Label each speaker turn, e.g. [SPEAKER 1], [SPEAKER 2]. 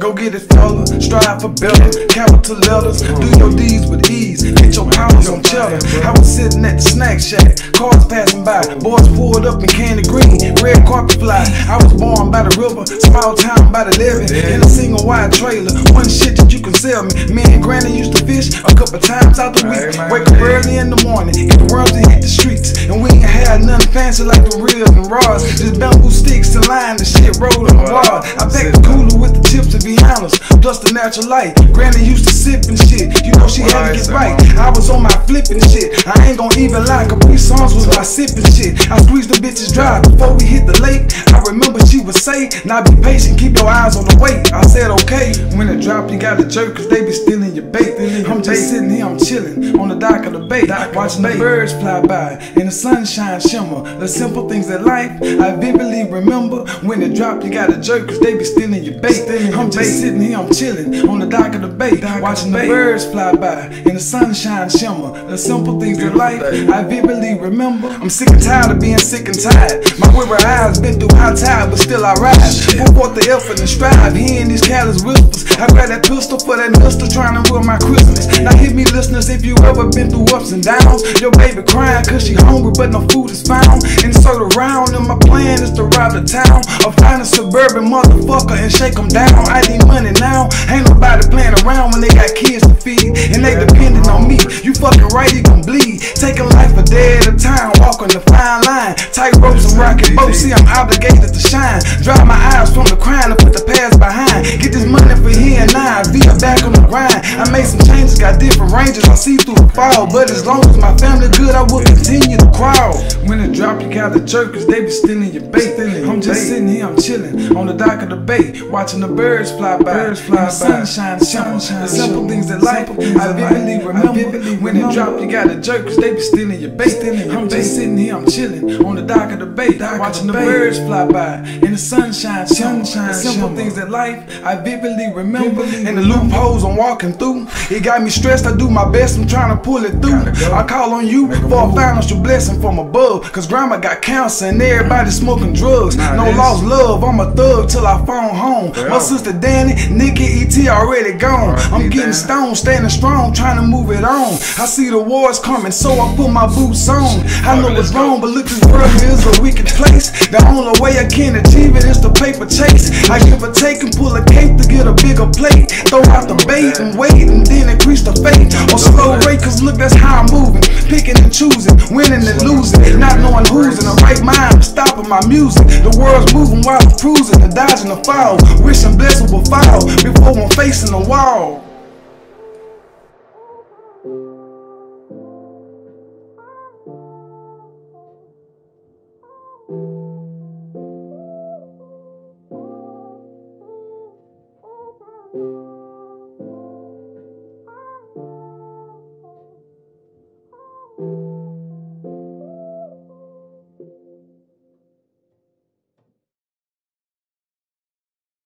[SPEAKER 1] Go get it, fella. Strive for better. Capital letters. Do your deeds with ease. Get your powers on cheddar. I was sitting at the snack shack. Cars passing by. Boys pulled up in candy green. Red carpet fly. I was born by the river. Small town by the levee. In a single wide trailer. One shit that you can sell me. Me and Granny used to fish a couple times out the week. Wake up early in the morning. Get the world to hit the streets. And we ain't had nothing fancy like the reels and rods. Just bamboo sticks to line the shit rolling the wall. I packed the cooler with the chips, to be honest, plus the natural light. Granny used to sip and shit, you know she had to get right. I was on my flipping shit, I ain't gon' even lie. Capri songs was my sipping shit. I squeezed the bitches dry before we hit the lake. I remember she would say, now be patient, keep your eyes on the weight. I said okay, when it drop you gotta jerk, cause they be stealing your bait. I'm just sitting here, I'm chilling on the dock of the bay, watching the birds fly by and the sunshine shimmer. The simple things in life I vividly remember. When it drop you gotta jerk, cause they be stealing your bait. I'm just sitting here, I'm chilling on the dock of the bay, watching the birds fly by and the sunshine shimmer. The simple things in life I vividly remember. I'm sick and tired of being sick and tired. My weary eyes been through high tide, but still I rise. Put forth the effort and strive, hearing these careless whispers. I grab that pistol for that mister, trying to ruin my Christmas. Now hit me listeners, if you ever been through ups and downs. Your baby crying cause she hungry but no food is found. Insert around and my plan is to rob the town or find a suburban motherfucker and shake them down. I need money now, ain't nobody playing around when they got kids to feed and they depending on me. You fucking right, you gon' bleed. Taking life a day at a time, walking the fine line. Tight ropes and rocket boats, see I'm obligated to shine. Dry my eyes from the crime to put the past behind. Get this money for here and now, via back on the grind. I made some changes, got different ranges, I see through the fall. But as long as my family good, I will continue to crawl. When it drop, you gotta jerk, cause they be stealing your bait. I'm just sitting here, I'm chilling on the dock of the bay, watching the birds fly by, and the sunshine shine. The simple things in life I vividly remember. When it drop, you gotta jerk, cause they be stealing your bait. I'm just sitting here, I'm chilling on the dock of the bay, watching the birds fly by, and the sunshine shine. The simple things in life I vividly remember. And the loopholes I'm walking through, it got me stressed, I do my best, I'm trying to pull it through. I call on you for a financial blessing from above, cause grandma got cancer and everybody smoking drugs. No lost love, I'm a thug till I phone home. My sister Danny, Nikki, E.T. already gone. I'm getting stoned, standing strong, trying to move it on. I see the wars coming, so I put my boots on. I know it's wrong, but look, this world is a wicked place. The only way I can achieve it is the paper chase. I give a take and pull a cape to get a bigger plate. Throw out the bait and wait and then increase the fate. Or slow rate, cause look, that's how I'm moving. Picking and choosing, winning and losing, not knowing who's in the right mind, stopping my music. The world's moving while I'm cruising and dodging the fall. Wishing blessing will fall before I'm facing the wall.